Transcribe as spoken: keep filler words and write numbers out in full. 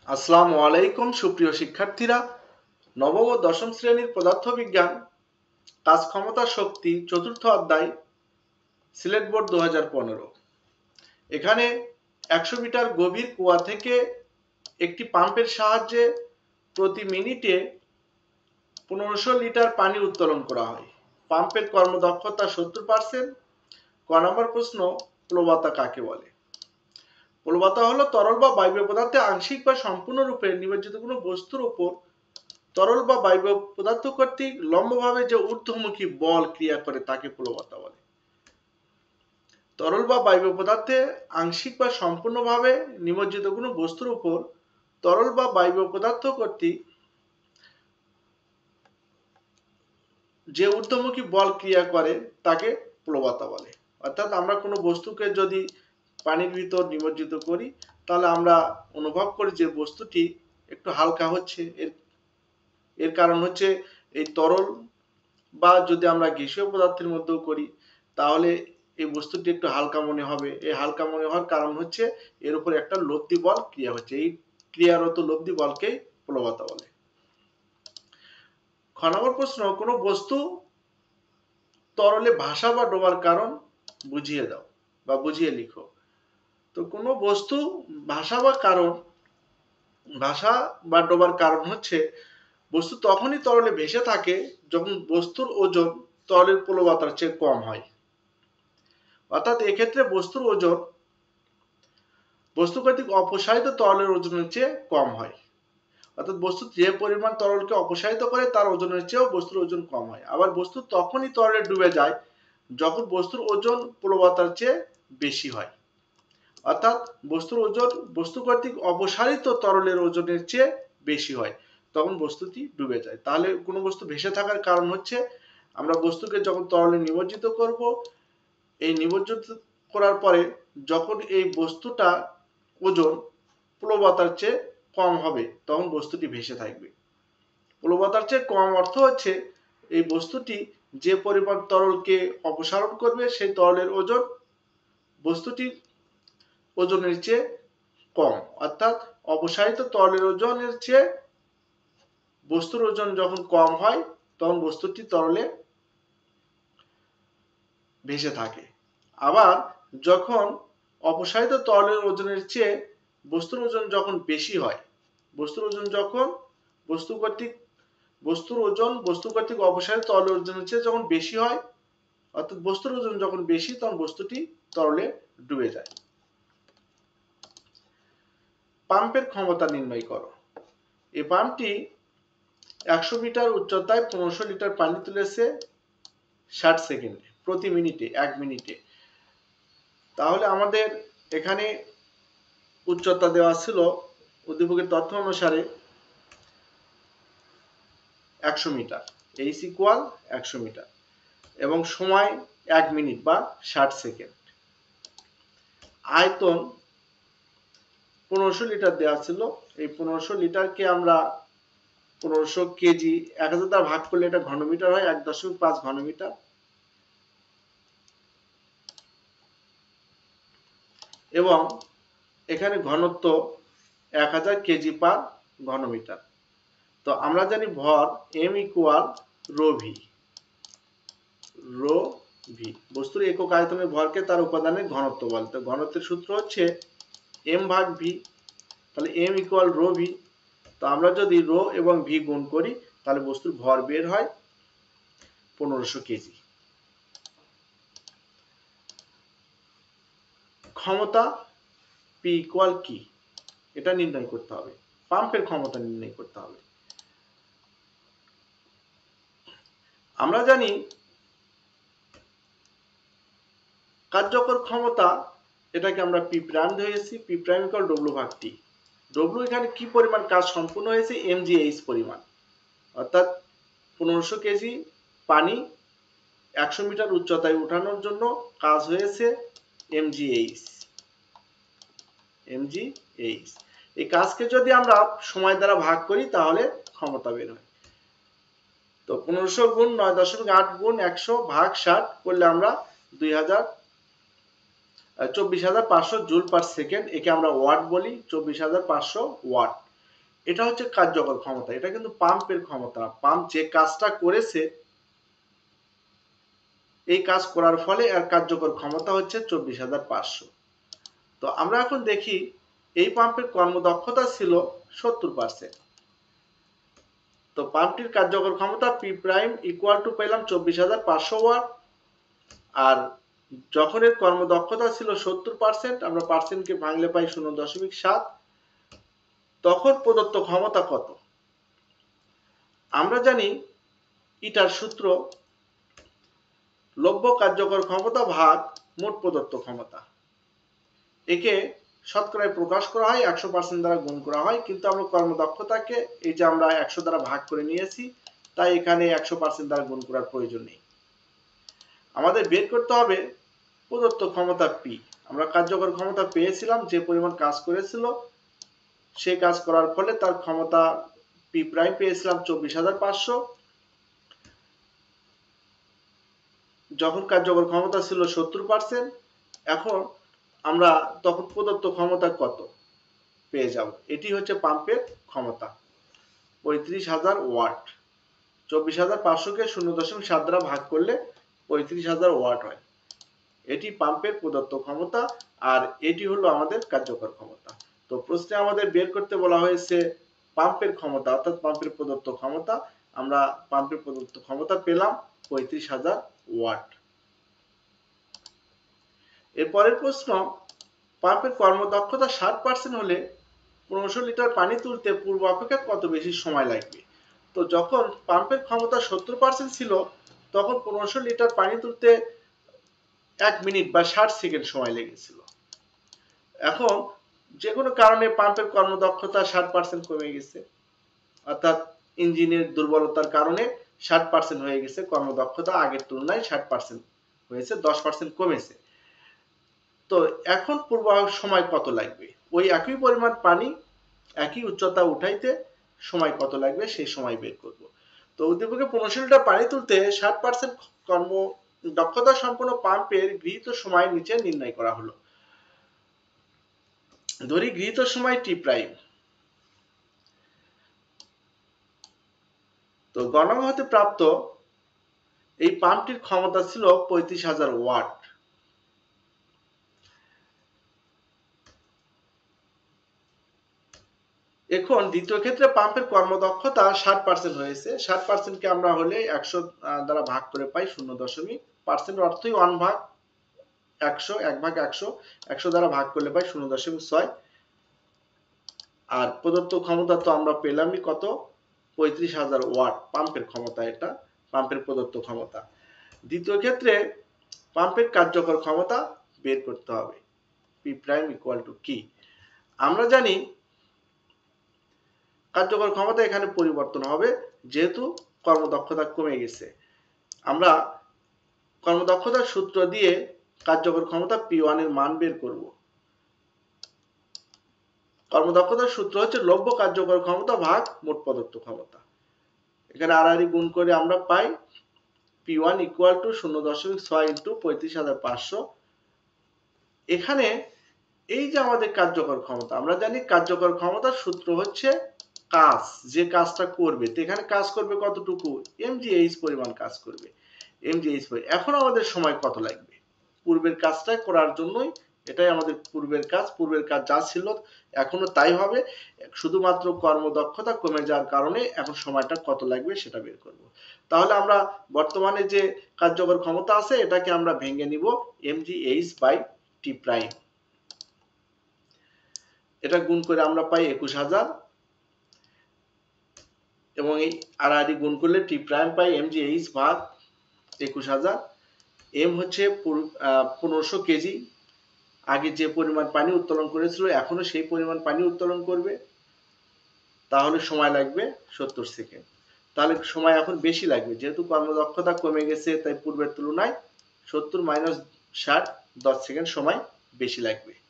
আসসালামু আলাইকুম সুপ্রিয় শিক্ষার্থীরা, নবম ও দশম শ্রেণীর পদার্থবিজ্ঞান কাজ ক্ষমতা শক্তি চতুর্থ অধ্যায় সিলেট বোর্ড দু হাজার পনেরো। এখানে একশো মিটার গভীর কুয়া থেকে একটি পাম্পের সাহায্যে প্রতি মিনিটে পনেরোশো লিটার পানি উত্তোলন করা হয়। পাম্পের কর্মদক্ষতা সত্তর পার্সেন্ট। ক নম্বর প্রশ্ন, প্লবতা কাকে বলে? প্লবতা হলো তরল বা বায়বীয় পদার্থে আংশিক বা সম্পূর্ণরূপে নিমজ্জিত কোনো বস্তুর উপর তরল বা বায়বীয় পদার্থ কর্তৃক লম্বভাবে যে ঊর্ধ্বমুখী বল ক্রিয়া করে তাকে প্লবতা বলে। তরল বা বায়বীয় পদার্থে আংশিক বা সম্পূর্ণভাবে নিমজ্জিত কোনো বস্তুর উপর তরল বা বায়বীয় পদার্থ কর্তৃক যে ঊর্ধ্বমুখী বল ক্রিয়া করে তাকে প্লবতা বলে। অর্থাৎ আমরা কোনো বস্তুকে যদি পানির ভিতর নিমজ্জিত করি তাহলে আমরা অনুভব করি যে বস্তুটি একটু হালকা হচ্ছে। এর এর কারণ হচ্ছে এই তরল, বা যদি আমরা গ্যাসীয় পদার্থের মধ্যেও করি তাহলে এই বস্তুটি একটু হালকা মনে হবে। এই হালকা মনে হওয়ার কারণ হচ্ছে এর উপর একটা লব্ধি বল ক্রিয়া হচ্ছে। এই ক্রিয়ারত লব্ধি বলকেই প্লবতা বলে। খ নম্বর প্রশ্ন, কোনো বস্তু তরলে ভাসা বা ডোবার কারণ বুঝিয়ে দাও বা বুঝিয়ে লিখো। তো কোনো বস্তু ভাসা বা কারণ ভাসা বা ডোবার কারণ হচ্ছে বস্তু তখনই তরলে ভেসে থাকে যখন বস্তুর ওজন তরলের প্লবতার চেয়ে কম হয়। অর্থাৎ এক্ষেত্রে বস্তুর ওজন বস্তু কর্তৃক অপসারিত তরলের ওজনের চেয়ে কম হয়। অর্থাৎ বস্তু যে পরিমাণ তরলকে অপসারিত করে তার ওজনের চেয়েও বস্তুর ওজন কম হয়। আবার বস্তু তখনই তরলে ডুবে যায় যখন বস্তুর ওজন প্লবতার চেয়ে বেশি হয়। অর্থাৎ বস্তুর ওজন বস্তু কর্তৃক অপসারিত তরলের ওজনের চেয়ে বেশি হয়, তখন বস্তুটি ডুবে যায়। তাহলে কোনো বস্তু ভেসে থাকার কারণ হচ্ছে আমরা বস্তুকে যখন তরলে নিমজ্জিত করব, এই নিমজ্জিত করার পরে যখন এই বস্তুটা ওজন প্লবতার চেয়ে কম হবে তখন বস্তুটি ভেসে থাকবে। প্লবতার চেয়ে কম অর্থ হচ্ছে এই বস্তুটি যে পরিমাণ তরলকে অপসারণ করবে সেই তরলের ওজন বস্তুটির ওজনের চেয়ে কম। অর্থাৎ অপসারিত তরলের ওজনের চেয়ে বস্তুর ওজন যখন কম হয় তখন বস্তুটি তরলে ভেসে থাকে। আবার যখন অপসারিত তরলের ওজনের চেয়ে বস্তুর ওজন যখন বেশি হয়, বস্তুর ওজন যখন বস্তু কর্তৃক বস্তুর ওজন বস্তু কর্তৃক অপসারিত তরলের ওজনের চেয়ে যখন বেশি হয়, অর্থাৎ বস্তুর ওজন যখন বেশি তখন বস্তুটি তরলে ডুবে যায়। পাম্পের ক্ষমতা নির্ণয় করো। এই পাম্পটি একশো মিটার উচ্চতায় পনেরোশো লিটার পানি তুলেছে ষাট সেকেন্ডে, প্রতি মিনিটে, এক মিনিটে। তাহলে আমাদের এখানে উচ্চতা দেওয়া ছিল উদ্দীপকের তথ্য অনুসারে একশো মিটার, এইচ ইকুয়াল একশো মিটার, এবং সময় এক মিনিট বা ষাট সেকেন্ড। আয়তন পনেরোশো লিটার দেওয়া ছিল। এই পনেরোশো লিটারকে আমরা পনেরোশো কেজি এক হাজার দ্বারা ভাগ করলে এটা ঘনমিটার হয়, এক দশমিক পাঁচ ঘনমিটার। এবং এখানে ঘনত্ব এক হাজার কেজি পার ঘনমিটার। তো আমরা জানি ভর M equal rho V. Rho V বস্তুর একক আয়তনের ভরকে তার উপাদানের ঘনত্ব বলে। তো ঘনত্বের সূত্র হচ্ছে এম ভাগ ভি। তাহলে এম ইকুয়াল রো ভি। তো আমরা যদি রো এবং ভি গুণ করি তাহলে বস্তুর ভর বের হয় পনেরোশো কেজি। ক্ষমতা পি ইকুয়াল কি, এটা নির্ণয় করতে হবে। পাম্পের ক্ষমতা নির্ণয় করতে হবে। আমরা জানি কার্যকর ক্ষমতা, এটাকে আমরা পি প্রাইম ধরেছি। পি প্রাইম ইকুয়াল ডব্লিউ ভাগ টি। ডব্লিউ এখানে কি পরিমাণ কাজ সম্পূর্ণ হয়েছে? এম জি এইচ পরিমাণ। অর্থাৎ পনেরোশো কেজি পানি একশো মিটার উচ্চতায় উঠানোর জন্য কাজ হয়েছে M G H. M G H এই কাজকে যদি আমরা সময় দ্বারা ভাগ করি তাহলে ক্ষমতা বের হয়। তো পনেরোশো গুণ নয় দশমিক আট গুণ একশো ভাগ ষাট করলে আমরা দুই হাজার চব্বিশ হাজার পাঁচশো জুল পার সেকেন্ড, একে আমরা ওয়াট বলি। চব্বিশ হাজার পাঁচশো ওয়াট। এটা হচ্ছে কার্যকর ক্ষমতা, এটা কিন্তু পাম্পের ক্ষমতা। পাম্প যে কাজটা করেছে এই কাজ করার ফলে এর কার্যকর ক্ষমতা হচ্ছে চব্বিশ হাজার পাঁচশো। তো আমরা এখন দেখি এই পাম্পের কর্মদক্ষতা ছিল সত্তর পার্সেন্ট। তো পাম্পটির কার্যকর ক্ষমতা পি প্রাইম ইকুয়াল টু পেলাম চব্বিশ হাজার পাঁচশো ওয়াট, আর যখন এর কর্মদক্ষতা ছিল সত্তর পার্সেন্ট, আমরা পার্সেন্টকে ভাঙলে পাই শূন্য দশমিক সাত, তখন প্রদত্ত ক্ষমতা কত? আমরা জানি এটার সূত্র লব্য কার্যকর ক্ষমতা ভাগ মোট প্রদত্ত ক্ষমতা। একে শতকরায় প্রকাশ করা হয়, একশো পার্সেন্ট দ্বারা গুণ করা হয়, কিন্তু আমরা কর্মদক্ষতাকে এই যে আমরা একশো দ্বারা ভাগ করে নিয়েছি, তাই এখানে একশো পার্সেন্ট দ্বারা গুণ করার প্রয়োজন নেই। আমাদের বের করতে হবে প্রদত্ত ক্ষমতা পি। আমরা কার্যকর ক্ষমতা পেয়েছিলাম, যে পরিমাণ কাজ করেছিল সে কাজ করার ফলে তার ক্ষমতা পি প্রাইম পেয়েছিলাম চব্বিশ হাজার পাঁচশো, যখন কার্যকর ক্ষমতা ছিল সত্তর পার্সেন্ট। এখন আমরা তখন প্রদত্ত ক্ষমতা কত পেয়ে যাব? এটি হচ্ছে পাম্পের ক্ষমতা, পঁয়ত্রিশ হাজার ওয়াট। চব্বিশ হাজার পাঁচশোকে শূন্য দশমিক সাত দ্বারা ভাগ করলে পঁয়ত্রিশ হাজার ওয়াট হয়। এটি পাম্পের প্রদত্ত ক্ষমতা, আর এটি হলো আমাদের কার্যকর ক্ষমতা। তো প্রশ্নে আমাদের বের করতে বলা হয়েছে পাম্পের ক্ষমতা, অর্থাৎ পাম্পের প্রদত্ত ক্ষমতা। আমরা পাম্পের প্রদত্ত ক্ষমতা পেলাম পঁয়ত্রিশ হাজার ওয়াট। এরপরের প্রশ্ন, পাম্পের কর্মদক্ষতা ষাট পার্সেন্ট হলে পনেরোশো লিটার পানি তুলতে পূর্ব অপেক্ষা কত বেশি সময় লাগবে? তো যখন পাম্পের ক্ষমতা সত্তর পার্সেন্ট ছিল, তখন পনেরোশো লিটার পানি তুলতে এক মিনিট বা ষাট সেকেন্ড সময় লেগেছিল। এখন যে কোনো কারণে পাম্পের কর্মদক্ষতা ষাট পার্সেন্ট কমে গেছে, অর্থাৎ ইঞ্জিনের দুর্বলতার কারণে ষাট পার্সেন্ট হয়ে গেছে কর্মদক্ষতা, আগের তুলনায় ষাট পার্সেন্ট হয়েছে, দশ পার্সেন্ট কমেছে। তো এখন পূর্ব সময় কত লাগবে? ওই একই পরিমাণ পানি একই উচ্চতা উঠাইতে সময় কত লাগবে সেই সময় বের করব। তো উদ্দীপকে পনেরোশো লিটার পানি তুলতে ষাট পার্সেন্ট কর্ম দক্ষতা সম্পন্ন পাম্পের গৃহীত সময় নিচে নির্ণয় করা হলো। ধরি গৃহীত সময় টি প্রাইম। তো গণনা হতে প্রাপ্ত এই পাম্পটির ক্ষমতা ছিল পঁয়ত্রিশ হাজার ওয়াট। এখন দ্বিতীয় ক্ষেত্রে পাম্পের কর্মদক্ষতা ষাট পার্সেন্ট হয়েছে। ষাট পার্সেন্টকে আমরা হলে একশো দ্বারা ভাগ করে পাই শূন্য দশমিক, পার্সেন্ট অর্থই ওয়ান ভাগ একশো, এক ভাগ একশো, একশো দ্বারা ভাগ করলে পাই শূন্য দশমিক ছয়। আর প্রদত্ত ক্ষমতা তো আমরা পেলামই কত? পঁয়ত্রিশ হাজার ওয়াট পাম্পের ক্ষমতা, এটা পাম্পের প্রদত্ত ক্ষমতা। দ্বিতীয় ক্ষেত্রে পাম্পের কার্যকর ক্ষমতা বের করতে হবে, পি প্রাইম ইকুয়াল টু কি? আমরা জানি কার্যকর ক্ষমতা এখানে পরিবর্তন হবে, যেহেতু কর্মদক্ষতা কমে গেছে। আমরা কর্মদক্ষতার সূত্র দিয়ে কার্যকর ক্ষমতা পি ওয়ান এর মান বের করব। কর্মদক্ষতার সূত্র হচ্ছে লব্য কার্যকর ক্ষমতা ভাগ মোট প্রদত্ত ক্ষমতা। এখানে আড়াআড়ি গুণ করে আমরা পাই পি ওয়ান ইকুয়াল টু শূন্য দশমিক ছয় ইন্টু পঁয়ত্রিশ হাজার পাঁচশো। এখানে এই যে আমাদের কার্যকর ক্ষমতা, আমরা জানি কার্যকর ক্ষমতার সূত্র হচ্ছে কাজ, যে কাজটা করবে। তো এখানে কাজ করবে কতটুকু? এমজিএইচ পরিমাণ কাজ করবে, এমজিএইচ। এখন আমাদের সময় কত লাগবে? পূর্বের কাজটা করার জন্যই, এটাই আমাদের পূর্বের কাজ। পূর্বের কাজ যা ছিল এখনো তাই হবে, শুধুমাত্র কর্মদক্ষতা কমে যাওয়ার কারণে এখন সময়টা কত লাগবে সেটা বের করব। তাহলে আমরা বর্তমানে যে কার্যকর ক্ষমতা আছে এটাকে আমরা ভেঙে নিব এমজিএইচ বাই টি প্রাইম। এটা গুণ করে আমরা পাই একুশ হাজার, এবং এই আড়াআড়ি গুণ করলে টি প্রাইম পাই এমজিএইচ ভাগ একুশ হাজার। এম হচ্ছে পনেরোশো কেজি, আগে যে পরিমাণ পানি উত্তোলন করেছিল এখনো সেই পরিমাণ পানি উত্তোলন করবে, তাহলে সময় লাগবে সত্তর সেকেন্ড। তাহলে সময় এখন বেশি লাগবে, যেহেতু কর্মদক্ষতা কমে গেছে, তাই পূর্বের তুলনায় সত্তর মাইনাস ষাট, দশ সেকেন্ড সময় বেশি লাগবে।